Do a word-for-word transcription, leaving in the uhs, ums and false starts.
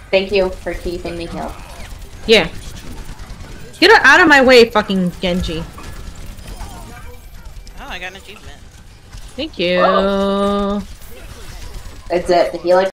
Thank you for keeping me healed. Yeah. Get out of my way, fucking Genji. Oh, I got an achievement. Thank you. Whoa. That's it. The healer